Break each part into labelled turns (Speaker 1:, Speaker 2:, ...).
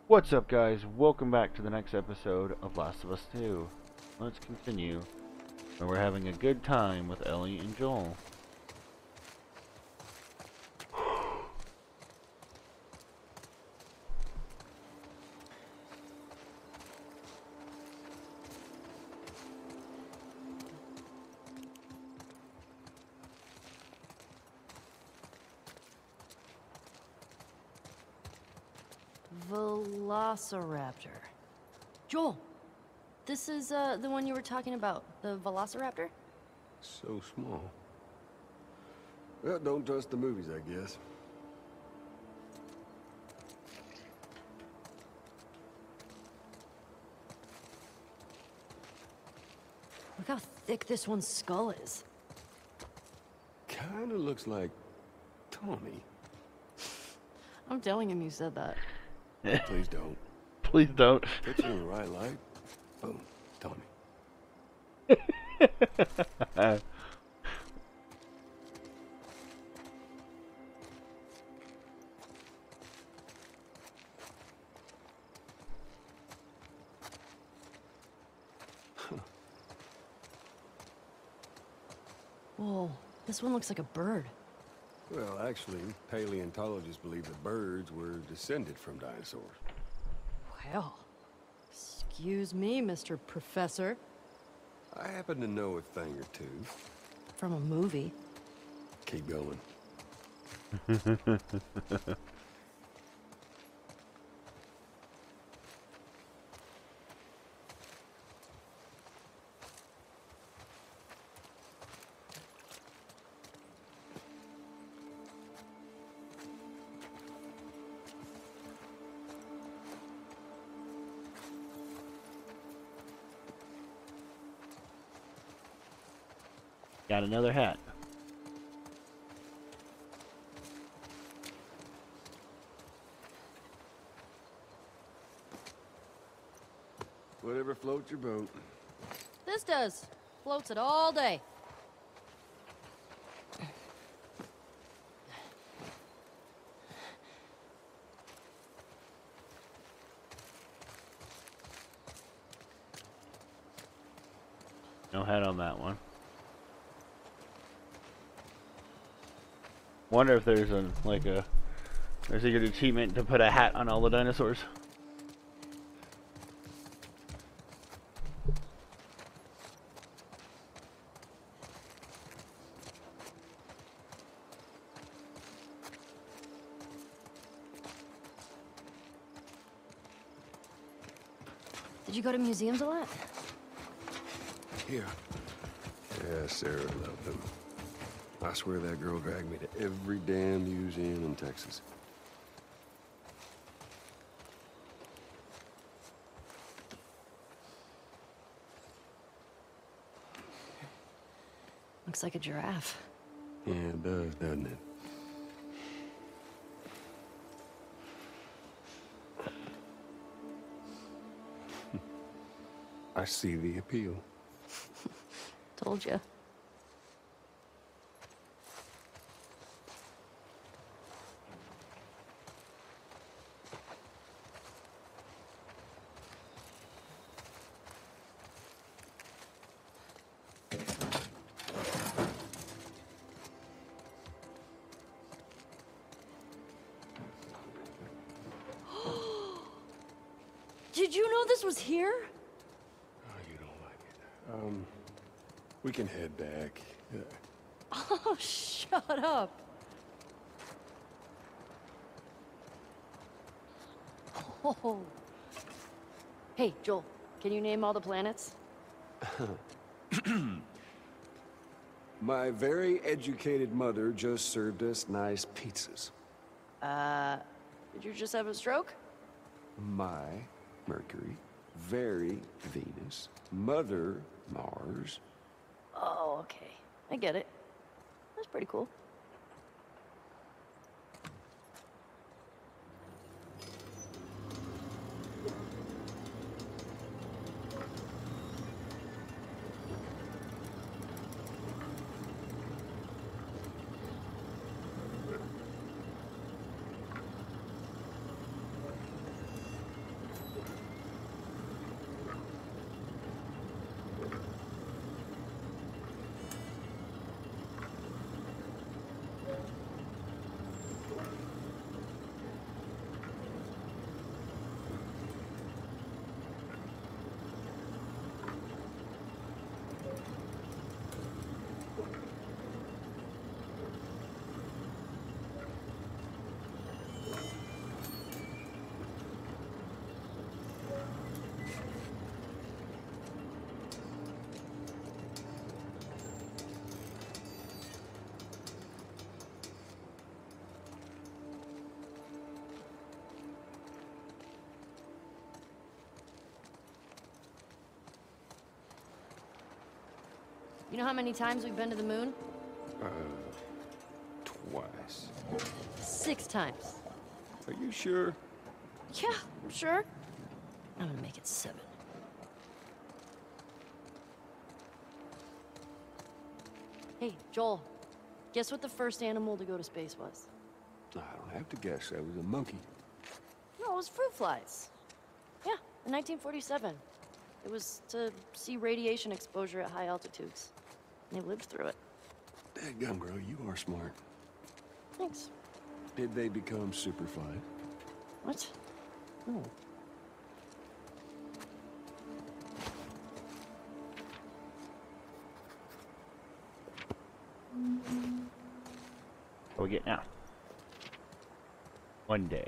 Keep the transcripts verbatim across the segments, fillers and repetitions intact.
Speaker 1: What's up, guys? Welcome back to the next episode of Last of Us two. Let's continue. And we're having a good time with Ellie and Joel.
Speaker 2: Velociraptor. Joel, this is uh, the one you were talking about, the Velociraptor?
Speaker 3: So small. Well, don't trust the movies, I guess.
Speaker 2: Look how thick this one's skull is.
Speaker 3: Kinda looks like Tommy.
Speaker 2: I'm telling him you said that.
Speaker 3: Please don't.
Speaker 1: Please don't.
Speaker 3: Put you in the right light. Boom. Tommy.
Speaker 2: Whoa, this one looks like a bird.
Speaker 3: Well, actually, paleontologists believe that birds were descended from dinosaurs.
Speaker 2: Well, excuse me, Mister Professor.
Speaker 3: I happen to know a thing or two.
Speaker 2: From a movie.
Speaker 3: Keep going.
Speaker 1: Got another hat.
Speaker 3: Whatever floats your boat.
Speaker 2: This does. Floats it all day.
Speaker 1: No hat on that one. Wonder if there's a like a a secret achievement to put a hat on all the dinosaurs.
Speaker 2: Did you go to museums a lot?
Speaker 3: Yeah. Yeah, Sarah loved them. I swear that girl dragged me to every damn museum in Texas.
Speaker 2: Looks like a giraffe.
Speaker 3: Yeah, it does, doesn't it? I see the appeal.
Speaker 2: Told you. Did you know this was here?
Speaker 3: Oh, you don't like it. Um, we can head back. Uh,
Speaker 2: Oh, shut up. Oh. Hey, Joel, can you name all the planets?
Speaker 3: My very educated mother just served us nice pizzas.
Speaker 2: Uh, did you just have a stroke?
Speaker 3: My Mercury, very Venus, Mother Mars.
Speaker 2: Oh, okay. I get it. That's pretty cool. You know how many times we've been to the moon?
Speaker 3: Uh, twice.
Speaker 2: Six times.
Speaker 3: Are you sure?
Speaker 2: Yeah, I'm sure. I'm gonna make it seven. Hey, Joel. Guess what the first animal to go to space was?
Speaker 3: I don't have to guess. That was a monkey.
Speaker 2: No, it was fruit flies. Yeah, in nineteen forty-seven. It was to see radiation exposure at high altitudes. And they lived through it.
Speaker 3: Dadgum, girl, you are smart.
Speaker 2: Thanks.
Speaker 3: Did they become superflies?
Speaker 2: What? No.
Speaker 1: What do we get now? One day.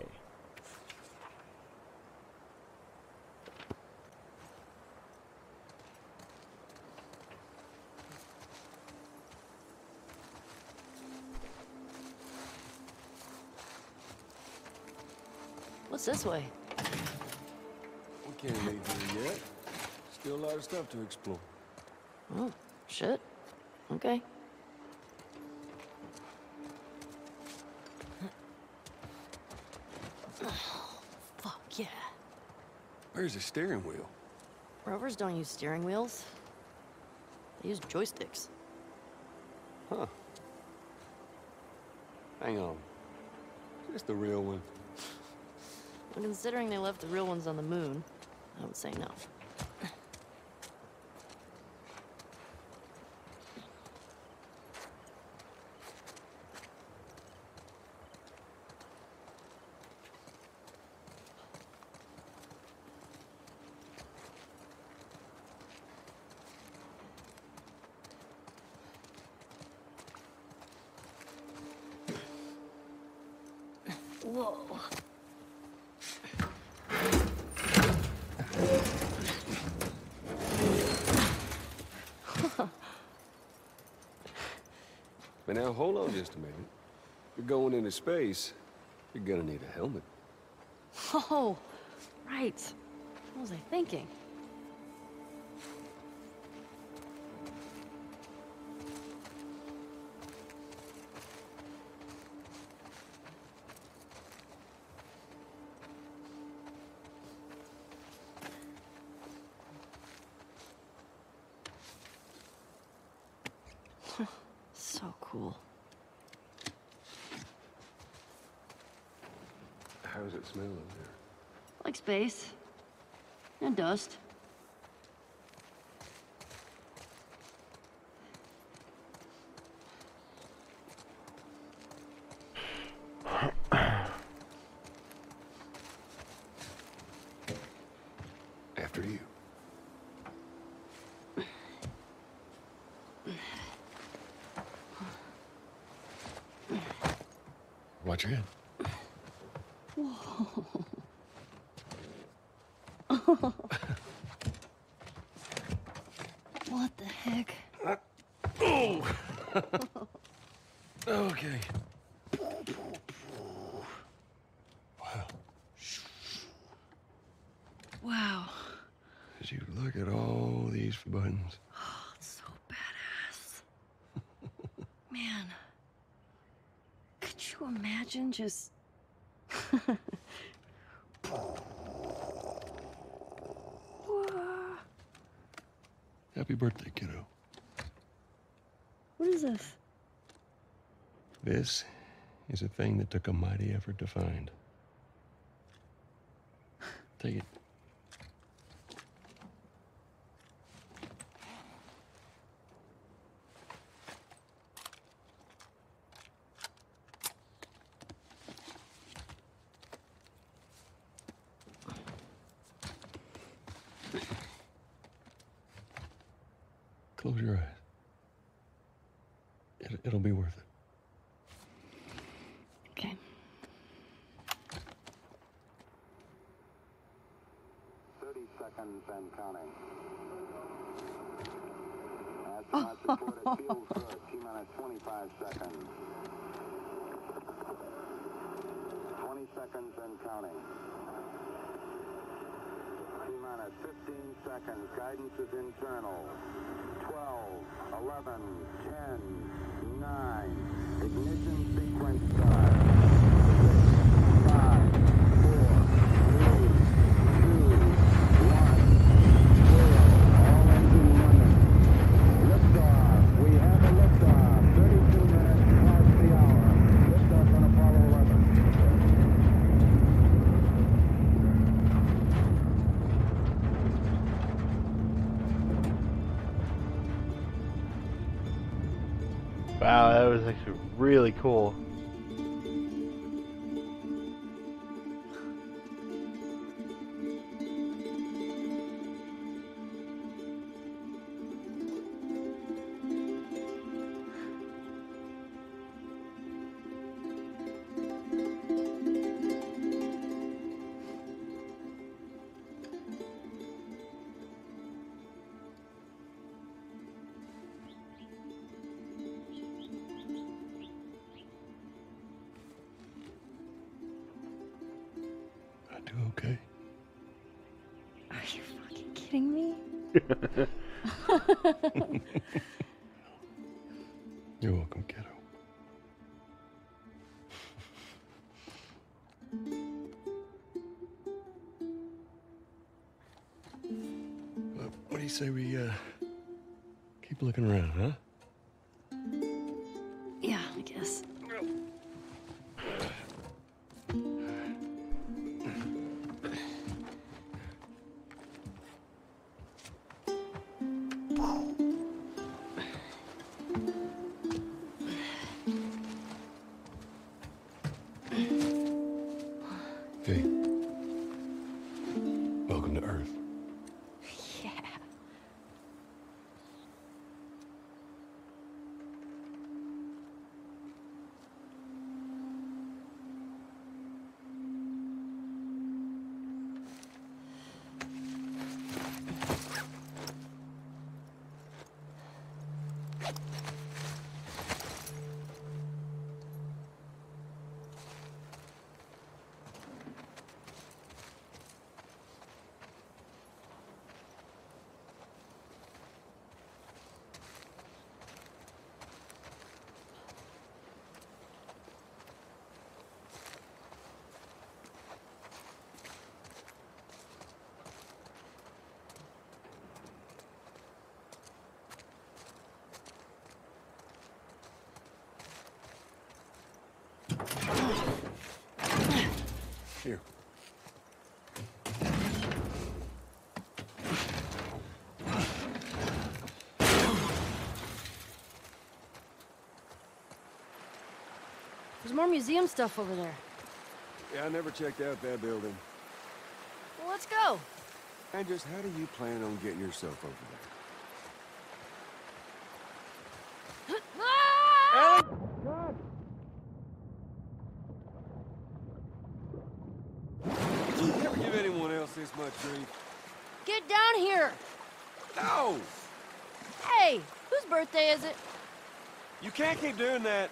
Speaker 2: What's this way?
Speaker 3: We can't leave here yet. Still a lot of stuff to explore.
Speaker 2: Oh, shit. Okay. Oh, fuck yeah.
Speaker 3: Where's the steering wheel?
Speaker 2: Rovers don't use steering wheels. They use joysticks.
Speaker 3: Huh. Hang on. Is this the real one?
Speaker 2: Well, considering they left the real ones on the moon, I would say no. Whoa.
Speaker 3: But now, hold on just a minute. You're going into space, you're gonna need a helmet.
Speaker 2: Oh, right. What was I thinking? So cool.
Speaker 3: How does it smell in there?
Speaker 2: Like space. And dust.
Speaker 3: After you. Watch your head.
Speaker 2: Whoa. What the heck?
Speaker 3: Uh, oh! Okay. Wow.
Speaker 2: Wow.
Speaker 3: As you look at all these buttons.
Speaker 2: Oh, it's so badass. Man. Could you imagine just...
Speaker 3: Happy birthday, kiddo.
Speaker 2: What is this?
Speaker 3: This is a thing that took a mighty effort to find. Take it. Close your eyes. It, it'll be worth it.
Speaker 2: Okay.
Speaker 4: thirty seconds and counting. Astronauts report it feels good. T minus twenty-five seconds. twenty seconds and counting. T minus minutes, fifteen seconds. Guidance is internal. twelve, eleven, ten, nine. Ignition sequence start. five, four, three, two, one, zero. All engine running. Liftoff. We have a liftoff. thirty-two minutes past the hour. Liftoff on Apollo eleven.
Speaker 1: Wow, that was actually really cool.
Speaker 3: I do okay.
Speaker 2: Are you fucking kidding me?
Speaker 3: You're welcome, kiddo. Well, what do you say we uh, keep looking around, huh?
Speaker 2: Yeah, I guess.
Speaker 3: Hey. Welcome to Earth.
Speaker 2: Yeah.
Speaker 3: Here.
Speaker 2: There's more museum stuff over there.
Speaker 3: Yeah, I never checked out that building.
Speaker 2: Well, let's go.
Speaker 3: And just how do you plan on getting yourself over there?
Speaker 2: Ah!
Speaker 3: You ever give anyone else this much grief?
Speaker 2: Get down here.
Speaker 3: No!
Speaker 2: Hey, whose birthday is it?
Speaker 3: You can't keep doing that.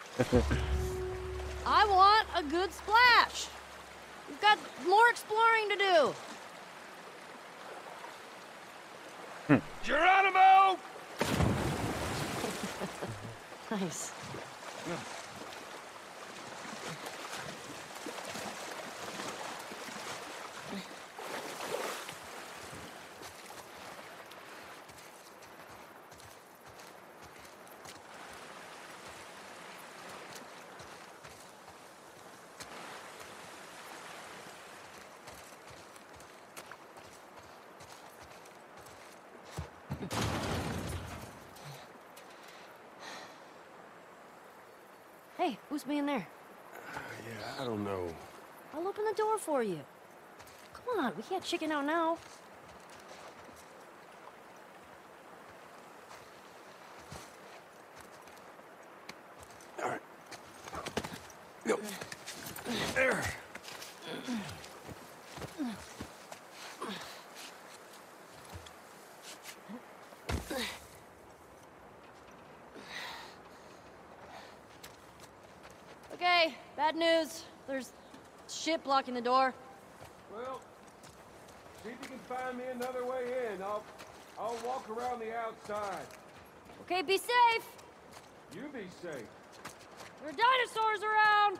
Speaker 2: I want a good splash. We've got more exploring to do.
Speaker 3: Geronimo!
Speaker 2: Nice. Hey, who's being there?
Speaker 3: Uh, yeah, I don't know.
Speaker 2: I'll open the door for you. Come on, we can't chicken out now.
Speaker 3: All right. Go. There.
Speaker 2: Okay, bad news. There's shit blocking the door.
Speaker 3: Well, See if you can find me another way in. I'll, I'll walk around the outside.
Speaker 2: Okay, be safe.
Speaker 3: You be safe.
Speaker 2: There are dinosaurs around.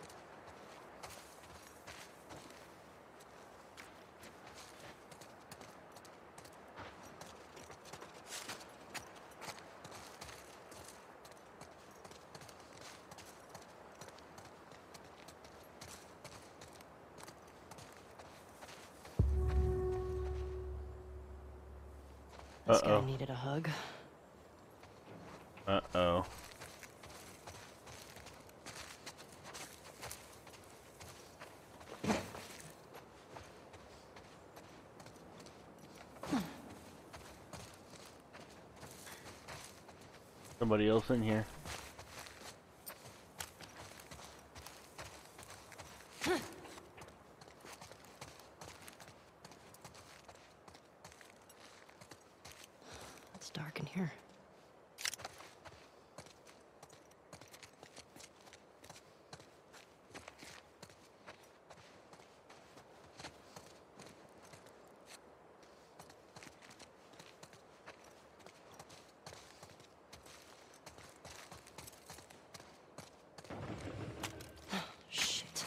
Speaker 2: This
Speaker 1: Uh-oh.
Speaker 2: guy needed a hug.
Speaker 1: Uh-oh. Somebody else in here.
Speaker 2: It's dark in here. Shit.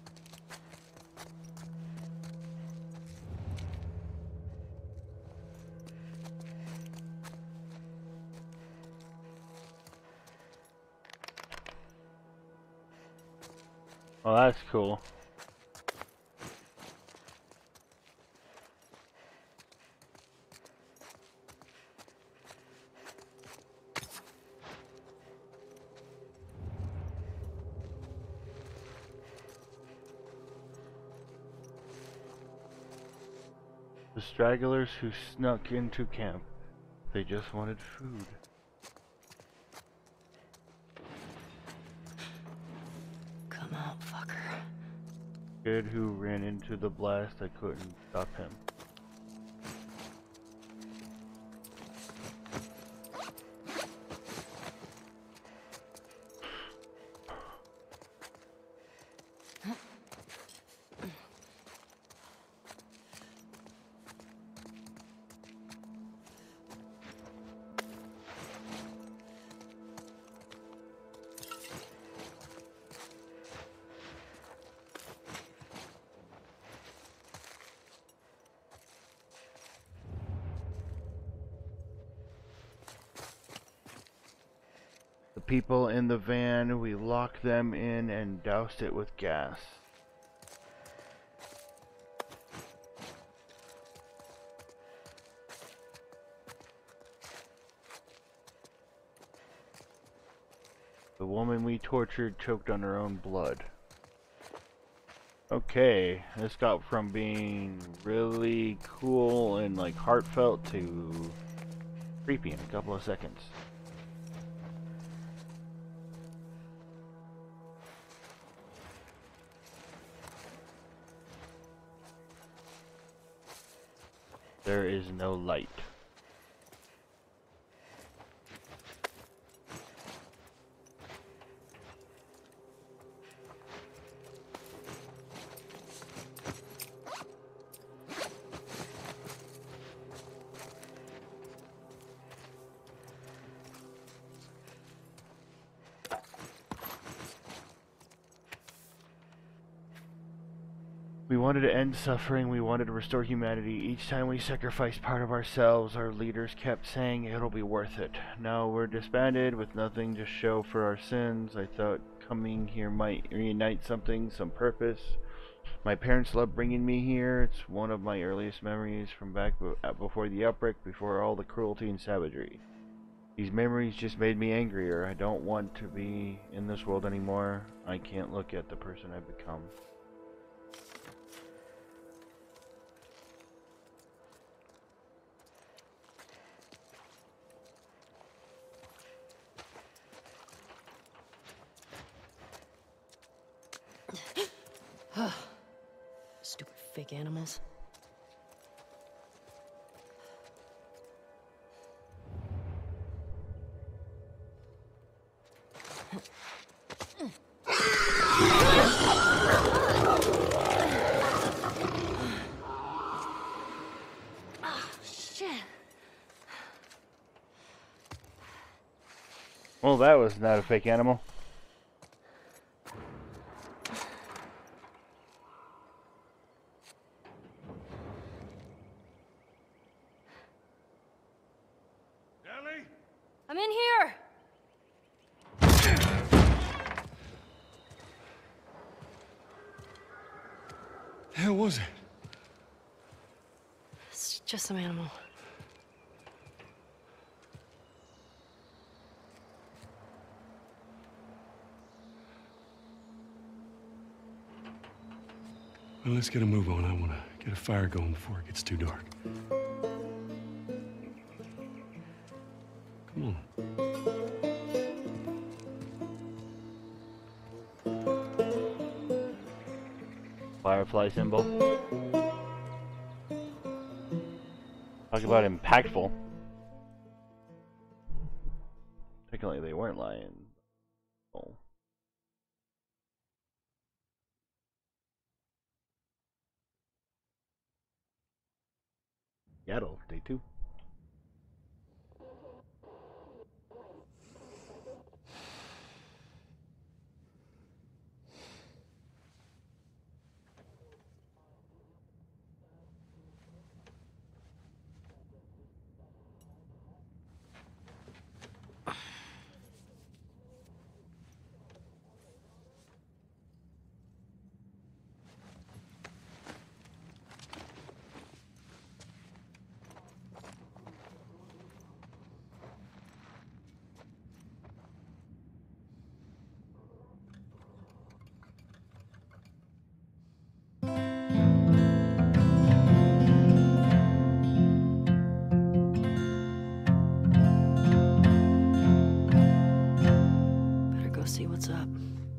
Speaker 1: Oh, that's cool. The stragglers who snuck into camp. They just wanted food.
Speaker 2: Come out, fucker.
Speaker 1: Kid who ran into the blast, I couldn't stop him. The people in the van, we locked them in and doused it with gas. The woman we tortured choked on her own blood. Okay, this got from being really cool and like heartfelt to creepy in a couple of seconds. There is no light. We wanted to end suffering, we wanted to restore humanity. Each time we sacrificed part of ourselves, our leaders kept saying it'll be worth it. Now we're disbanded with nothing to show for our sins. I thought coming here might reunite something, some purpose. My parents loved bringing me here. It's one of my earliest memories from back before the outbreak, before all the cruelty and savagery. These memories just made me angrier. I don't want to be in this world anymore. I can't look at the person I've become.
Speaker 2: Stupid fake animals.
Speaker 1: Well, that was not a fake animal.
Speaker 3: Ellie?
Speaker 2: I'm in here!
Speaker 3: The hell was it?
Speaker 2: It's just some animal.
Speaker 3: Well, let's get a move on. I want to get a fire going before it gets too dark. Come on.
Speaker 1: Firefly symbol. Talk about impactful. Technically, they weren't lying. Oh. Seattle, day two.
Speaker 2: Better go see what's up.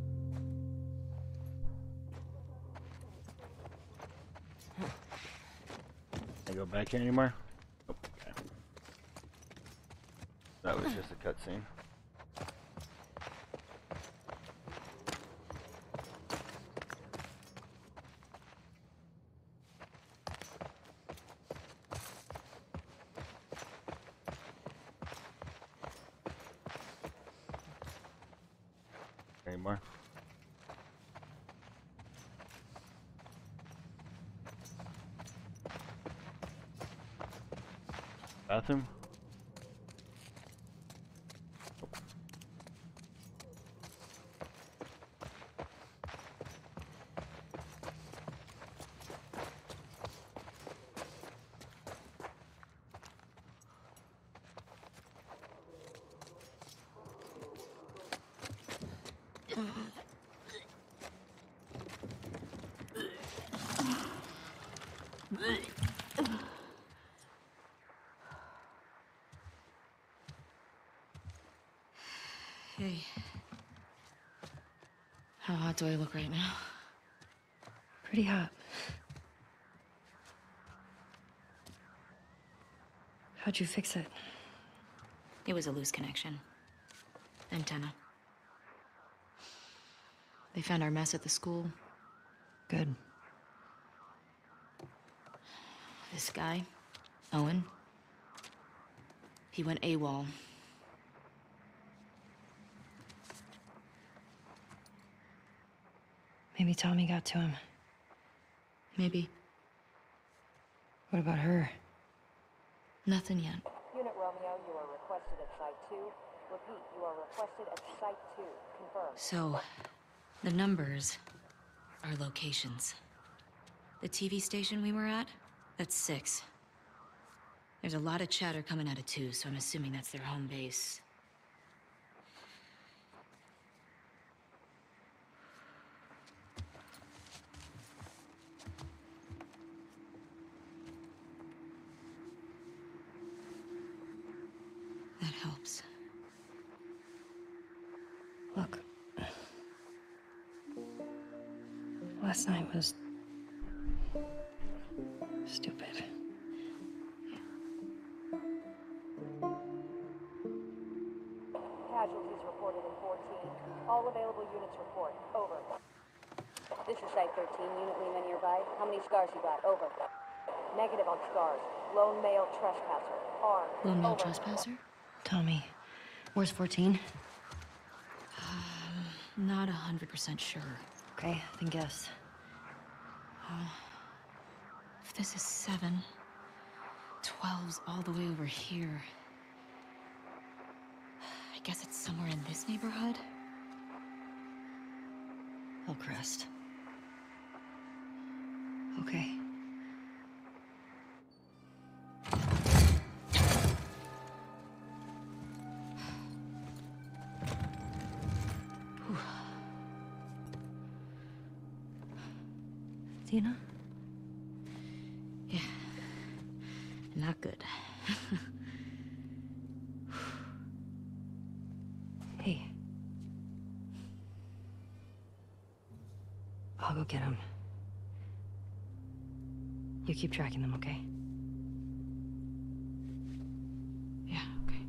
Speaker 1: Can I go back here anymore? Oh, okay. That was just a cutscene. Anymore? Bathroom?
Speaker 2: Hey. How hot do I look right now? Pretty hot. How'd you fix it?
Speaker 5: It was a loose connection. Antenna. They found our mess at the school.
Speaker 2: Good.
Speaker 5: This guy, Owen, he went AWOL.
Speaker 2: Maybe Tommy got to him.
Speaker 5: Maybe.
Speaker 2: What about her?
Speaker 5: Nothing yet.
Speaker 6: Unit Romeo, you are requested at Site two. Repeat, you are requested at Site two. Confirm.
Speaker 5: So, the numbers are locations. The T V station we were at, that's six. There's a lot of chatter coming out of two, so I'm assuming that's their home base. That helps.
Speaker 2: Look. Last night was... stupid.
Speaker 6: Casualties reported in fourteen. All available units report. Over. This is Site thirteen. Unit Lima nearby. How many scars you got? Over. Negative on scars. Lone male trespasser. Armed.
Speaker 5: Lone male
Speaker 6: Over.
Speaker 5: trespasser?
Speaker 2: Tommy. Where's fourteen?
Speaker 5: Not a hundred percent sure.
Speaker 2: Okay, then guess.
Speaker 5: Uh, if this is seven, twelve's all the way over here. I guess it's somewhere in this neighborhood?
Speaker 2: Hillcrest. Okay. Tina?
Speaker 5: Yeah. Not good.
Speaker 2: Hey. I'll go get him. You keep tracking them, okay?
Speaker 5: Yeah, okay.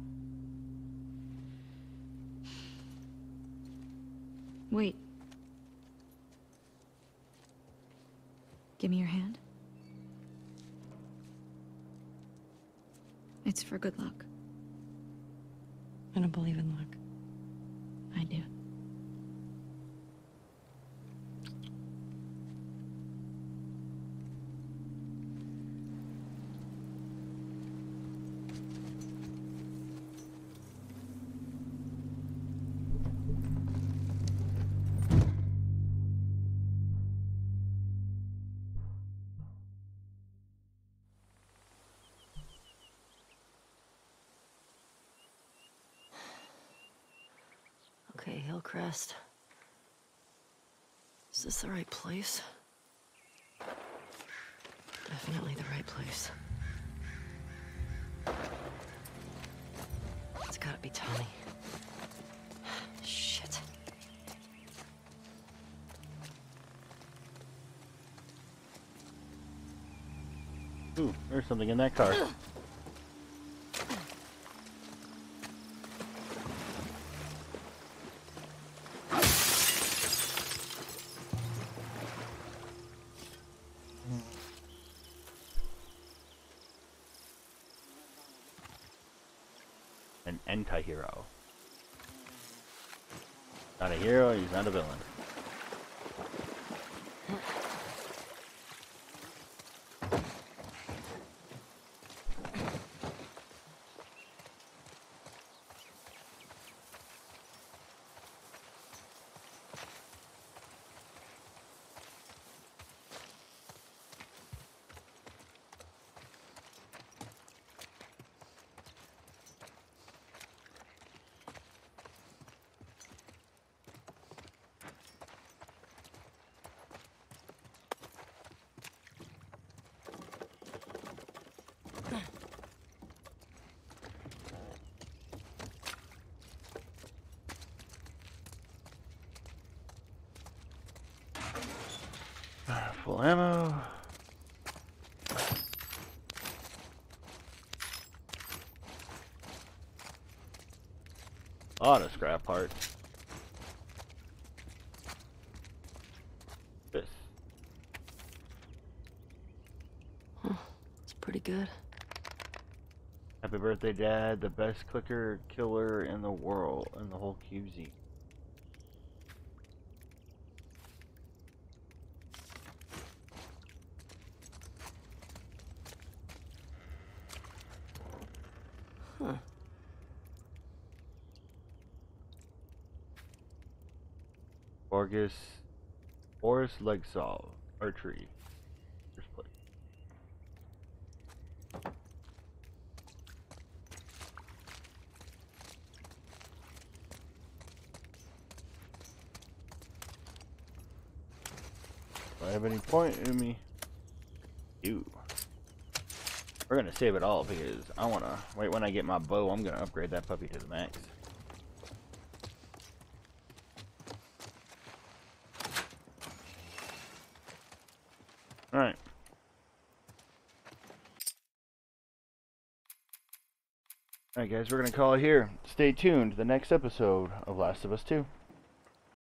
Speaker 5: Wait. Give me your hand. It's for good luck.
Speaker 2: I don't believe in luck.
Speaker 5: I do.
Speaker 2: Okay, Hillcrest. Is this the right place? Definitely the right place. It's gotta be Tommy. Shit.
Speaker 1: Ooh, there's something in that car. An anti-hero. Not a hero, he's not a villain. Full ammo. A lot of scrap parts. This.
Speaker 2: Huh, it's pretty good.
Speaker 1: Happy birthday, Dad. The best clicker killer in the world, in the whole Q Z.
Speaker 2: Huh.
Speaker 1: Borges, Boris Legsov, archery. First place. Do I have any point in me? You. We're gonna save it all because I wanna wait when I get my bow. I'm gonna upgrade that puppy to the max. All right. All right, guys. We're gonna call it here. Stay tuned. The next episode of Last of Us two.